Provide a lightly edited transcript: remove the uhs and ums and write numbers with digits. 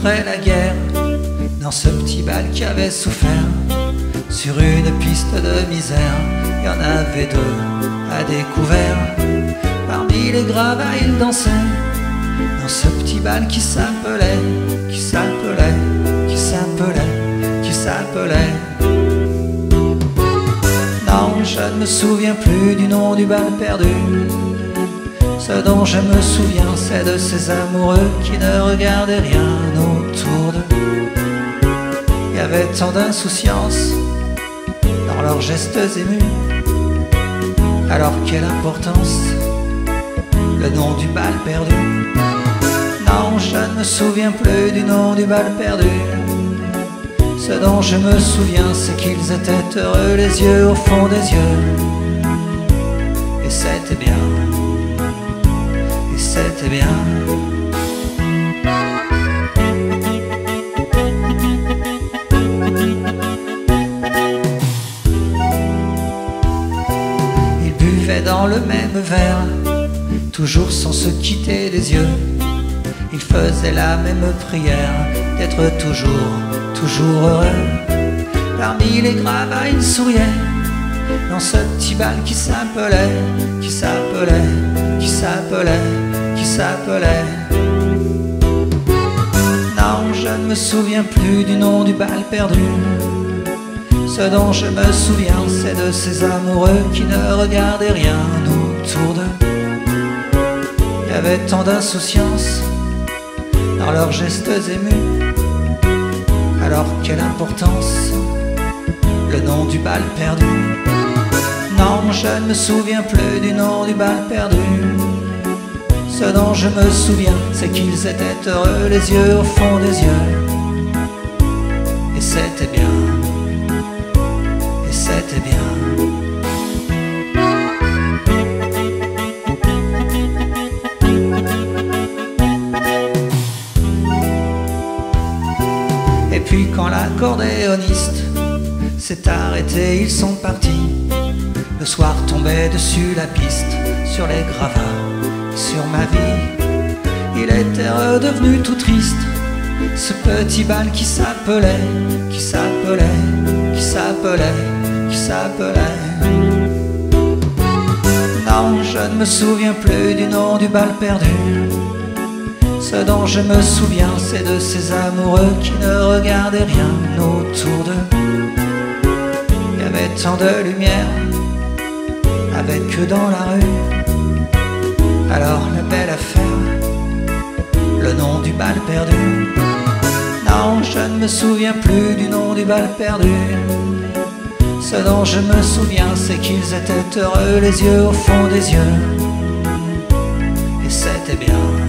après la guerre, dans ce petit bal qui avait souffert. Sur une piste de misère, il y en avait deux à découvert. Parmi les gravats, ils dansaient dans ce petit bal qui s'appelait, qui s'appelait, qui s'appelait, qui s'appelait. Non, je ne me souviens plus du nom du bal perdu. Ce dont je me souviens, c'est de ces amoureux qui ne regardaient rien autour d'eux. Il y avait tant d'insouciance dans leurs gestes émus. Alors quelle importance, le nom du bal perdu. Non, je ne me souviens plus du nom du bal perdu. Ce dont je me souviens, c'est qu'ils étaient heureux, les yeux au fond des yeux. Et c'était bien, et c'était bien. Ils buvaient dans le même verre, toujours sans se quitter des yeux. Ils faisaient la même prière, d'être toujours, toujours heureux. Parmi les gravats, ils souriaient dans ce petit bal qui s'appelait, qui s'appelait, qui s'appelait, qui s'appelait. Non, je ne me souviens plus du nom du bal perdu. Ce dont je me souviens, c'est de ces amoureux qui ne regardaient rien autour d'eux. Il y avait tant d'insouciance dans leurs gestes émus. Alors quelle importance, le nom du bal perdu. Non, je ne me souviens plus du nom du bal perdu. Ce dont je me souviens, c'est qu'ils étaient heureux, les yeux au fond des yeux. Et c'était bien, et c'était bien. Et puis quand l'accordéoniste s'est arrêté, ils sont partis. Le soir tombait dessus la piste, sur les gravats, sur ma vie. Il était redevenu tout triste, ce petit bal qui s'appelait, qui s'appelait, qui s'appelait, qui s'appelait. Non, je ne me souviens plus du nom du bal perdu. Ce dont je me souviens, c'est de ces amoureux qui ne regardaient rien autour d'eux. Il y avait tant de lumière avec eux dans la rue. Alors la belle affaire, le nom du bal perdu. Non, je ne me souviens plus du nom du bal perdu. Ce dont je me souviens, c'est qu'ils étaient heureux, les yeux au fond des yeux. Et c'était bien.